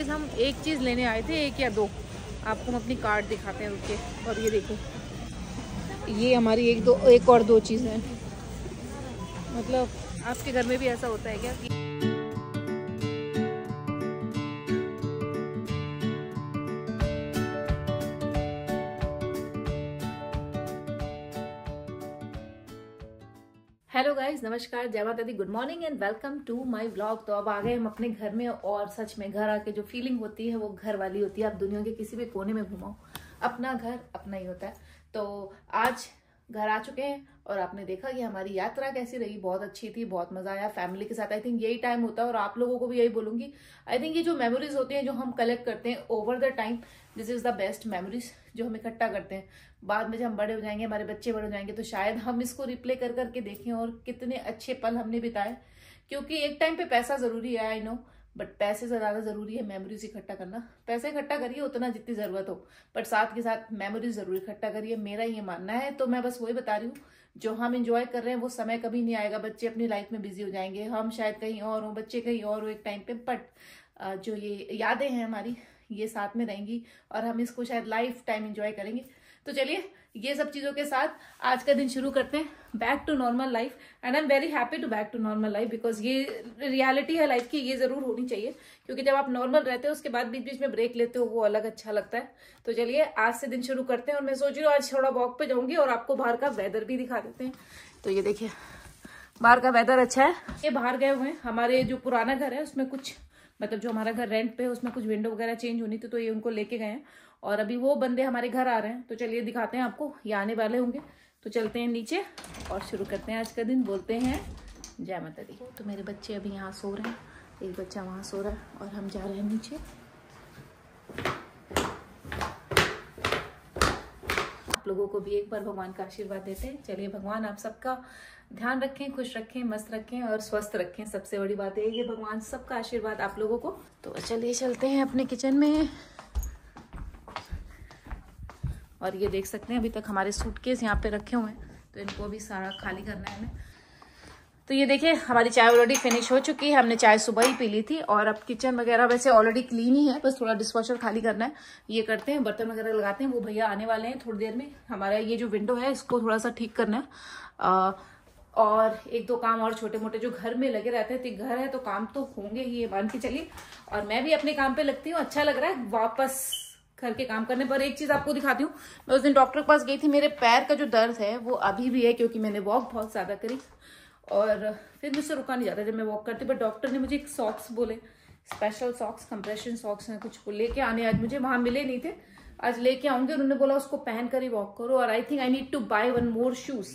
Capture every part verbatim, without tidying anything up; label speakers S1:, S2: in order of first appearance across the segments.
S1: Guys हम एक चीज़ लेने आए थे, एक या दो, आपको हम अपनी कार्ड दिखाते हैं रुके। और ये देखो, ये हमारी एक दो एक और दो चीज़ें हैं। मतलब आपके घर में भी ऐसा होता है क्या कि हेलो गाइज, नमस्कार, जय माता दी, good morning and welcome to my vlog. तो अब आ गए हम अपने घर में और सच में घर आके जो फीलिंग होती है वो घर वाली होती है। आप दुनिया के किसी भी कोने में घुमाओ, अपना घर अपना ही होता है। तो आज घर आ चुके हैं और आपने देखा कि हमारी यात्रा कैसी रही। बहुत अच्छी थी, बहुत मजा आया फैमिली के साथ। आई थिंक यही टाइम होता है और आप लोगों को भी यही बोलूंगी। आई थिंक ये जो मेमोरीज होती हैं जो हम कलेक्ट करते हैं over the time, this is the best memories जो हम इकट्ठा करते हैं। बाद में जब हम बड़े हो जाएंगे, हमारे बच्चे बड़े हो जाएंगे, तो शायद हम इसको रिप्ले कर करके देखें और कितने अच्छे पल हमने बिताए। क्योंकि एक टाइम पे पैसा जरूरी है, आई नो, बट पैसे से ज्यादा जरूरी है मेमोरीज इकट्ठा करना। पैसे इकट्ठा करिए उतना जितनी जरूरत हो, बट साथ के साथ मेमोरीज जरूर इकट्ठा करिए, मेरा ये मानना है। तो मैं बस वही बता रही हूँ, जो हम इंजॉय कर रहे हैं वो समय कभी नहीं आएगा। बच्चे अपनी लाइफ में बिजी हो जाएंगे, हम शायद कहीं और हो, बच्चे कहीं और हो एक टाइम पे, बट जो ये यादें हैं हमारी, ये साथ में रहेंगी और हम इसको शायद लाइफ टाइम एंजॉय करेंगे। तो चलिए ये सब चीजों के साथ आज का दिन शुरू करते हैं, back to normal life. And I am very happy to back to normal life, because ये रियलिटी है लाइफ की, ये जरूर होनी चाहिए। क्योंकि जब आप नॉर्मल रहते हो उसके बाद बीच बीच में ब्रेक लेते हो, वो अलग अच्छा लगता है। तो चलिए आज से दिन शुरू करते हैं। और मैं सोच रही हूँ आज थोड़ा वॉक पे जाऊंगी और आपको बाहर का वेदर भी दिखा देते हैं। तो ये देखिए बाहर का वेदर अच्छा है। ये बाहर गए हुए हैं, हमारे जो पुराना घर है उसमें कुछ, मतलब जो हमारा घर रेंट पे है उसमें कुछ विंडो वगैरह चेंज होनी थी, तो ये उनको लेके गए हैं और अभी वो बंदे हमारे घर आ रहे हैं। तो चलिए दिखाते हैं आपको, ये आने वाले होंगे। तो चलते हैं नीचे और शुरू करते हैं आज का दिन। बोलते हैं जय माता दी। तो मेरे बच्चे अभी यहाँ सो रहे हैं, एक बच्चा वहाँ सो रहा है और हम जा रहे हैं नीचे। आप लोगों को भी एक बार भगवान का आशीर्वाद देते हैं। चलिए भगवान आप सबका ध्यान रखें, खुश रखें, मस्त रखें और स्वस्थ रखें। सबसे बड़ी बात है ये, भगवान सबका आशीर्वाद आप लोगों को। तो चलिए चलते हैं अपने किचन में। और ये देख सकते हैं अभी तक हमारे सूटकेस यहाँ पे रखे हुए हैं, तो इनको अभी सारा खाली करना है हमें। तो ये देखिए हमारी चाय ऑलरेडी फिनिश हो चुकी है, हमने चाय सुबह ही पी ली थी। और अब किचन वगैरह वैसे ऑलरेडी क्लीन ही है, बस थोड़ा डिशवॉशर खाली करना है। ये करते हैं, बर्तन वगैरह लगाते हैं। वो भैया आने वाले हैं थोड़ी देर में। हमारा ये जो विंडो है इसको थोड़ा सा ठीक करना है, आ, और एक दो काम और छोटे मोटे जो घर में लगे रहते हैं। तो घर है तो काम तो होंगे ही, ये मान के चलिए। और मैं भी अपने काम पे लगती हूँ, अच्छा लग रहा है वापस घर के काम करने पर। एक चीज आपको दिखाती हूँ, मैं उस दिन डॉक्टर के पास गई थी, मेरे पैर का जो दर्द है वो अभी भी है, क्योंकि मैंने वॉक बहुत ज्यादा करी और फिर मुझसे रुका नहीं जाता जब मैं वॉक करती। बट डॉक्टर ने मुझे एक सॉक्स बोले, स्पेशल सॉक्स, कंप्रेशन सॉक्स हैं कुछ, लेके आने आज मुझे, वहां मिले नहीं थे, आज लेके आऊंगे। उन्होंने बोला उसको पहन कर ही वॉक करो। और I think I need to buy one more shoes.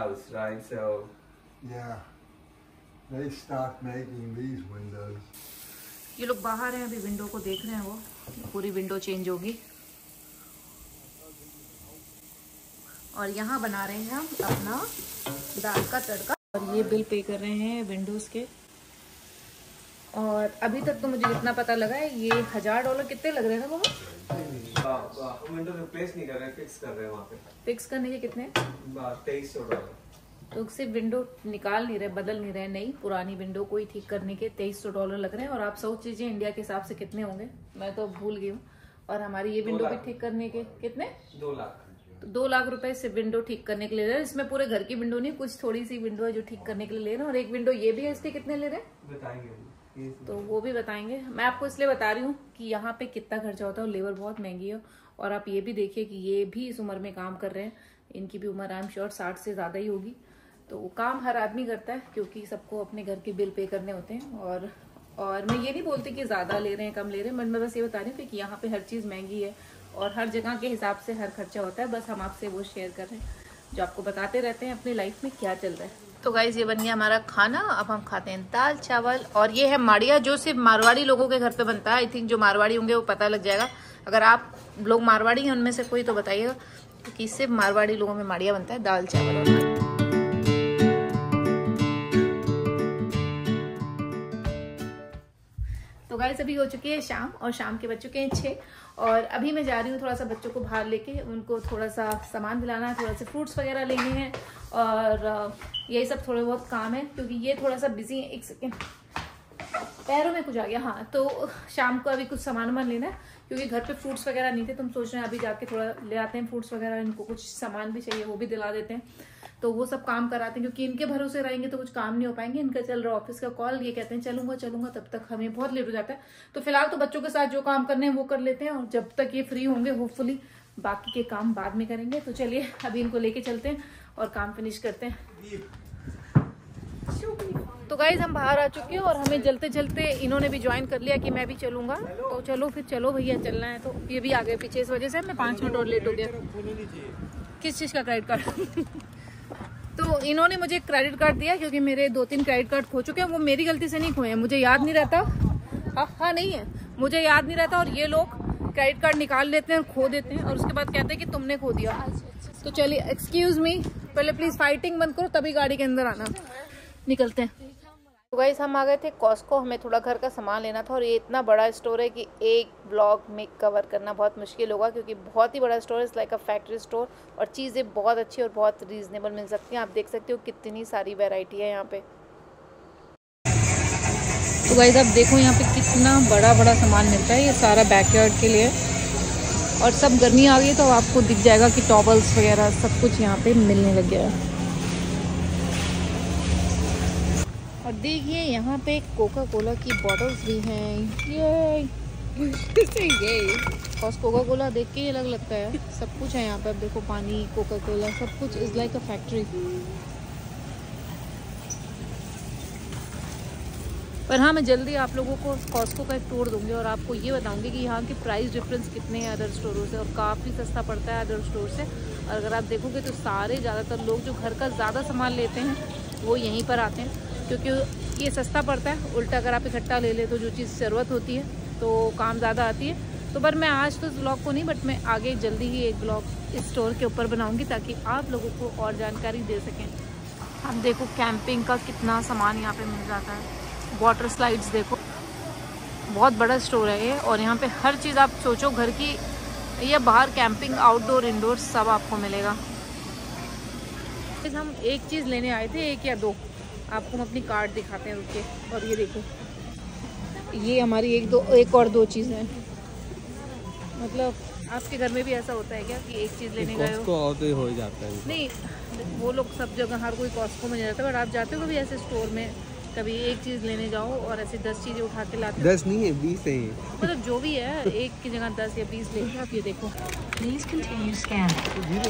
S1: ये लोग बाहर हैं, अभी विंडो को देख रहे हैं, वो पूरी विंडो चेंज होगी। और यहाँ बना रहे हैं हम अपना दाल का तड़का। और ये बिल पे कर रहे हैं विंडोज के। और अभी तक तो मुझे जितना पता लगा है ये हजार डॉलर कितने लग रहे हैं ना बाबा?
S2: विंडो रिप्लेस नहीं कर रहे हैं, फिक्स कर रहे हैं वहाँ पे।
S1: फिक्स करने के कितने?
S2: तेईस सौ डॉलर।
S1: तो सिर्फ विंडो निकाल नहीं रहे, बदल नहीं रहे, नहीं पुरानी विंडो को ही ठीक करने के तेईस सौ डॉलर लग रहे हैं। और आप सोच लीजिए इंडिया के हिसाब से कितने होंगे, मैं तो भूल गई हूँ। और हमारी ये विंडो भी ठीक करने के कितने?
S2: दो लाख।
S1: तो दो लाख रुपए से विंडो ठीक करने के लिए ले रहे हैं। इसमें पूरे घर की विंडो नहीं, कुछ थोड़ी सी विंडो है जो ठीक करने के लिए ले रहे हैं। और एक विंडो ये भी है, इसके कितने ले रहे हैं
S2: बताएंगे,
S1: तो वो भी बताएंगे। मैं आपको इसलिए बता रही हूँ कि यहाँ पे कितना खर्चा होता है और लेबर बहुत महंगी है। और आप ये भी देखिए कि ये भी इस उम्र में काम कर रहे हैं, इनकी भी उम्र आई एम श्योर साठ से ज्यादा ही होगी। तो काम हर आदमी करता है, क्योंकि सबको अपने घर के बिल पे करने होते हैं। और और मैं ये नहीं बोलती कि ज्यादा ले रहे हैं कम ले रहे हैं, बट मैं बस ये बता रही हूँ कि यहाँ पे हर चीज महंगी है और हर जगह के हिसाब से हर खर्चा होता है। बस हम आपसे वो शेयर कर रहे हैं जो आपको बताते रहते हैं अपनी लाइफ में क्या चल रहा है। तो गाइज ये बन गया हमारा खाना, अब हम खाते हैं दाल चावल। और ये है माड़िया, जो सिर्फ मारवाड़ी लोगों के घर पे बनता है। आई थिंक जो मारवाड़ी होंगे वो पता लग जाएगा। अगर आप लोग मारवाड़ी हैं उनमें से कोई तो बताइएगा, क्योंकि सिर्फ मारवाड़ी लोगों में माड़िया बनता है, दाल चावल और माड़िया। तो गाइस अभी हो चुकी है शाम और शाम के बज चुके हैं छः। और अभी मैं जा रही हूँ थोड़ा सा बच्चों को बाहर लेके, उनको थोड़ा सा सामान दिलाना है, थोड़ा सा फ्रूट्स वगैरह लेने हैं और यही सब थोड़े बहुत काम है, क्योंकि ये थोड़ा सा बिजी है। एक सेकेंड, पैरों में कुछ आ गया। हाँ, तो शाम को अभी कुछ सामान वामान लेना है, क्योंकि घर पे फ्रूट्स वगैरह नहीं थे, तो हम सोच रहे हैं अभी जाके थोड़ा ले आते हैं फ्रूट्स वगैरह। इनको कुछ सामान भी चाहिए, वो भी दिला देते हैं, तो वो सब काम कराते हैं, क्योंकि इनके भरोसे रहेंगे तो कुछ काम नहीं हो पाएंगे। इनका चल रहा ऑफिस का कॉल, ये कहते हैं चलूंगा चलूंगा, तब तक हमें बहुत लेट हो जाता है। तो फिलहाल तो बच्चों के साथ जो काम करने हैं वो कर लेते हैं, और जब तक ये फ्री होंगे होपफुली बाकी के काम बाद में करेंगे। तो चलिए अभी इनको लेके चलते हैं और काम फिनिश करते हैं। तो गाइज हम बाहर आ चुके हैं और हमें चलते चलते इन्होंने भी ज्वाइन कर लिया कि मैं भी चलूंगा। तो चलो फिर, चलो भैया चलना है। तो ये भी आ गए पीछे, इस वजह से मैं पाँच मिनट और लेट हो गया। किस चीज़ का क्रेडिट कार्ड? तो इन्होंने मुझे क्रेडिट कार्ड दिया, क्योंकि मेरे दो तीन क्रेडिट कार्ड खो चुके हैं। वो मेरी गलती से नहीं खोए हैं, मुझे याद नहीं रहता। हाँ हाँ नहीं है, मुझे याद नहीं रहता, और ये लोग क्रेडिट कार्ड निकाल लेते हैं, खो देते हैं, और उसके बाद कहते हैं कि तुमने खो दिया। तो चलिए, एक्सक्यूज मी, पहले प्लीज फाइटिंग बंद करो, तभी गाड़ी के अंदर आना। निकलते हैं। तो गाइस हम आ गए थे कॉस्को, हमें थोड़ा घर का सामान लेना था, और ये इतना बड़ा स्टोर है कि एक ब्लॉग में कवर करना बहुत मुश्किल होगा, क्योंकि बहुत ही बड़ा स्टोर है, लाइक अ फैक्ट्री स्टोर, और चीज़ें बहुत अच्छी और बहुत रीजनेबल मिल सकती हैं। आप देख सकते हो कितनी सारी वैरायटी है यहाँ पे। तो गाइस आप देखो यहाँ पे कितना बड़ा बड़ा सामान मिलता है, ये सारा बैकयार्ड के लिए, और सब गर्मी आ गई तो आपको दिख जाएगा कि टॉवल्स वगैरह सब कुछ यहाँ पे मिलने लग गया है। और देखिए यहाँ पे कोका कोला की बॉटल्स भी हैं। ये बस कोका कोला देख के ही अलग लगता है, सब कुछ है यहाँ पे। अब देखो पानी, कोका कोला, सब कुछ इज लाइक अ फैक्ट्री। पर हाँ, मैं जल्दी आप लोगों को कॉस्को का एक टूर दूंगी, और आपको ये बताऊंगी कि यहाँ की प्राइस डिफरेंस कितने हैं अदर स्टोरों से, और काफ़ी सस्ता पड़ता है अदर स्टोर से। और अगर आप देखोगे तो सारे ज़्यादातर लोग जो घर का ज़्यादा सामान लेते हैं वो यहीं पर आते हैं, क्योंकि ये सस्ता पड़ता है। उल्टा अगर आप इकट्ठा ले ले तो जो चीज़ ज़रूरत होती है तो काम ज़्यादा आती है। तो पर मैं आज तो इस ब्लॉग को नहीं, बट मैं आगे जल्दी ही एक ब्लॉग इस स्टोर के ऊपर बनाऊंगी, ताकि आप लोगों को और जानकारी दे सकें। आप देखो कैंपिंग का कितना सामान यहाँ पे मिल जाता है। वाटर स्लाइड्स देखो, बहुत बड़ा स्टोर है ये, और यहाँ पे हर चीज़ आप सोचो घर की या बाहर कैंपिंग, आउटडोर इंडोर सब आपको मिलेगा। हम एक चीज़ लेने आए थे, एक या दो, आपको हम अपनी कार्ड दिखाते हैं, रुके। और ये देखो, ये हमारी एक दो एक और दो चीज़ हैं। मतलब आपके घर में भी ऐसा होता है क्या कि एक चीज़ लेने गए हो
S2: और तो हो जाता है?
S1: नहीं, वो लोग सब जगह, हर कोई कॉस्को में जाता है, बट आप जाते हो कभी ऐसे स्टोर में, कभी एक चीज़ लेने जाओ और ऐसे दस चीज़ें उठा के लाते हो?
S2: दस नहीं है, बीस है।
S1: मतलब जो भी है, एक की जगह दस या बीस लेके आप। ये देखो,
S3: Please continue scanning.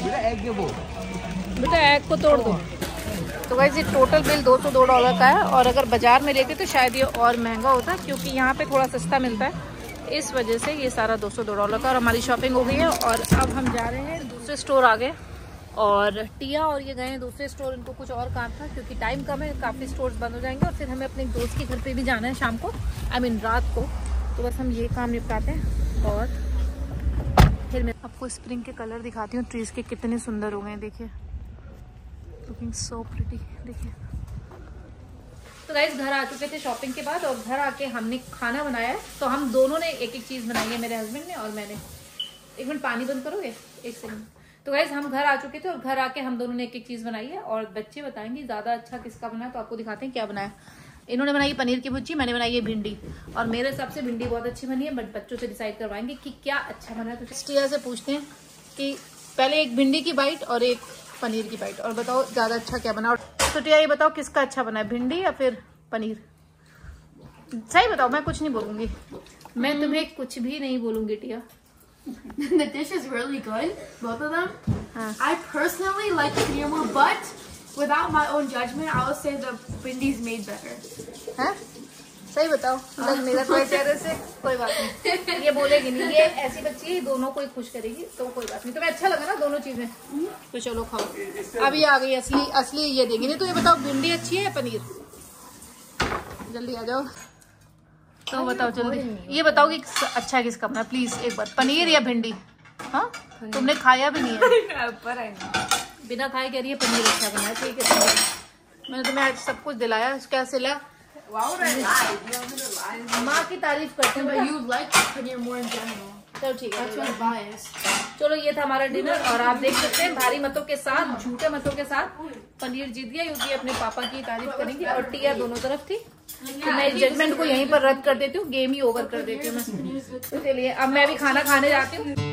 S1: बेटा एग को तोड़ दो। तो गाइस ये टोटल बिल दो सौ दो डॉलर का है, और अगर बाजार में लेते तो शायद ये और महंगा होता, क्योंकि यहाँ पे थोड़ा सस्ता मिलता है, इस वजह से ये सारा दो सौ दो डॉलर का। और हमारी शॉपिंग हो गई है, और अब हम जा रहे हैं दूसरे स्टोर आगे। और टिया और ये गए हैं दूसरे स्टोर, इनको कुछ और काम था, क्योंकि टाइम कम है, काफ़ी स्टोर्स बंद हो जाएंगे, और फिर हमें अपने दोस्त के घर पे भी जाना है शाम को, आई मीन रात को। तो बस हम ये काम निपटाते हैं, और फिर मैं आपको स्प्रिंग के कलर दिखाती हूँ। ट्रीज के कितने सुंदर हो गए हैं, देखिए, लुकिंग सो प्रिटी। देखिए, तो गाइस घर आ चुके थे शॉपिंग के बाद, और घर आके हमने खाना बनाया है। तो हम दोनों ने एक एक चीज़ बनाई है, मेरे हस्बैंड ने और मैंने। एक मिनट पानी बंद करोगे, एक सेकंड। तो गाइस हम घर आ चुके थे, और घर आके हम दोनों ने एक एक चीज़ बनाई है, और बच्चे बताएंगे ज़्यादा अच्छा किसका बना है। तो आपको दिखाते हैं क्या बनाया। इन्होंने बनाई पनीर की भुर्जी, मैंने बनाई है भिंडी, और मेरे हिसाब से भिंडी बहुत अच्छी बनी है, बट बच्चों से डिसाइड करवाएंगे कि क्या अच्छा बना है। तो टिया से पूछते हैं कि पहले एक भिंडी की बाइट और एक पनीर की बाइट, और बताओ ज़्यादा अच्छा क्या बना। तो टिया ये बताओ किसका अच्छा बना है, भिंडी या फिर पनीर? सही बताओ, मैं कुछ नहीं बोलूँगी, मैं तुम्हें कुछ भी नहीं बोलूँगी टिया।
S3: The dish is really good, both of them.
S1: हाँ।
S3: I personally like the paneer more, but without my own judgment, I would say the bindi's made better.
S1: हाँ? सही बताओ, लग मेरा कोई चेहरे से कोई बात नहीं, ये बोलेगी नहीं, ये ऐसी बच्ची है, दोनों को ही खुश करेगी, तो कोई बात नहीं। तुम्हें अच्छा लगा ना दोनों चीजें, तो चलो खाओ। अभी आ गई असली असली ये देंगे। नहीं तो ये बताओ भिंडी अच्छी है या पनीर? जल्दी आ जाओ, तो बताओ जल्दी, ये बताओ कि अच्छा किसका बना, प्लीज एक बार, पनीर या भिंडी? हाँ, तुमने खाया भी नहीं है, बिना खाए कह रही है पनीर अच्छा बना है। ठीक है, मैंने तुम्हें आज सब कुछ दिलाया, क्या सिला? माँ की तारीफ करते हैं,
S3: But you like paneer more in general.
S1: चलो ठीक है,
S3: That's my bias.
S1: चलो ये था हमारा डिनर, और आप देख सकते हैं भारी मतों के साथ, झूठे मतों के साथ पनीर जीत गया, क्योंकि अपने पापा की तारीफ करेंगी, और टिया दोनों तरफ थी। तो मैं जजमेंट को यहीं पर रद्द कर देती हूँ, गेम ही ओवर कर देती हूँ मैं। तो चलिए अब मैं भी खाना खाने जाती हूँ।